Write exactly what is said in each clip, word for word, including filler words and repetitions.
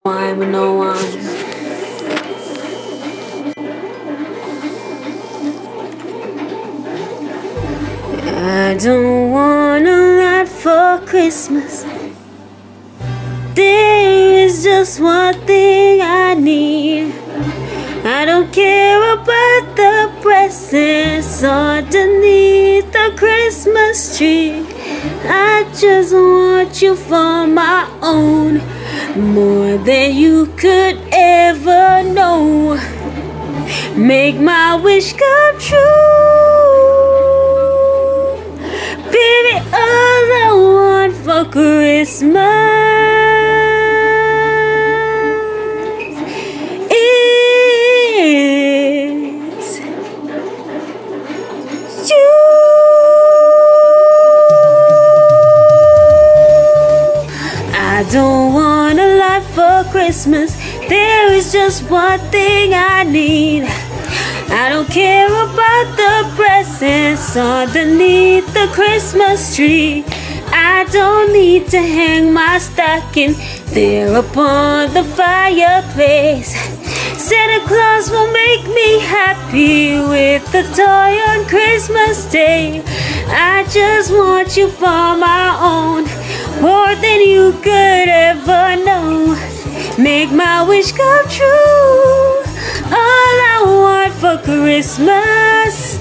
Why with no one? I don't want a lot for Christmas. There is just one thing I need. I don't care about the presents underneath the Christmas tree. I just want you for my own, more than you could ever know. Make my wish come true. Baby, all I want for Christmas is you. I don't want a lot for Christmas. There is just one thing I need. I don't care about the presents underneath the Christmas tree. I don't need to hang my stocking there upon the fireplace. Santa Claus will make me happy with a toy on Christmas Day. I just want you for my own, more than you could ever know. Make my wish come true. All I want for Christmas,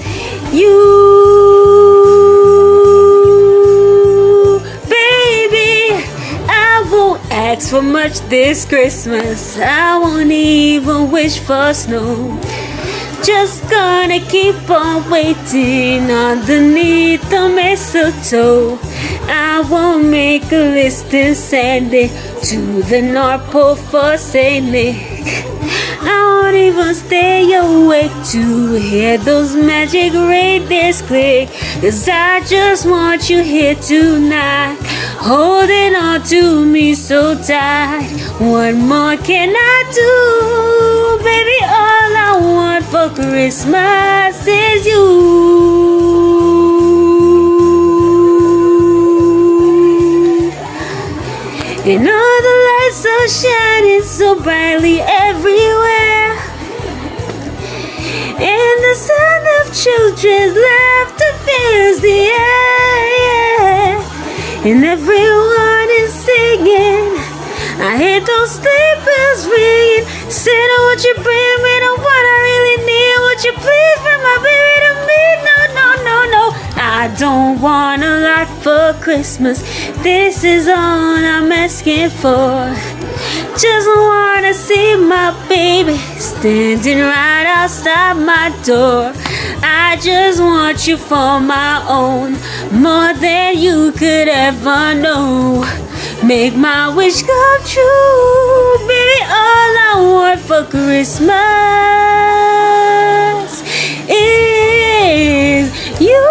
you. Baby, I won't ask for much this Christmas. I won't even wish for snow. Just gonna keep on waiting underneath the mistletoe. I won't make a list and send it to the North Pole for Saint Nick. I won't even stay awake to hear those magic reindeers click. Cause I just want you here tonight, holding on to me so tight. What more can I do? Baby, all I want for Christmas is you. And all the lights are shining so brightly everywhere, and the sound of children's laughter fills the air, yeah. And everyone is singing. I hear those sleigh bells ringing. Santa, won't you bring me the one I really need? Would you please bring my baby to me? No, no, no, no. I don't want a lot for Christmas. This is all I'm asking for. Just wanna see my baby standing right outside my door. I just want you for my own, more than you could ever know. Make my wish come true. Baby, all I want for Christmas is you.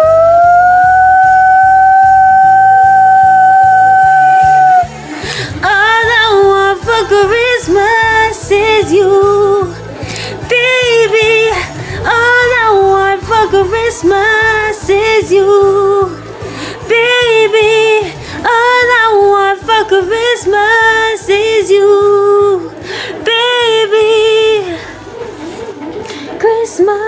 Christmas is you, baby. All I want for Christmas is you, baby. All I want for Christmas is you, baby. Christmas.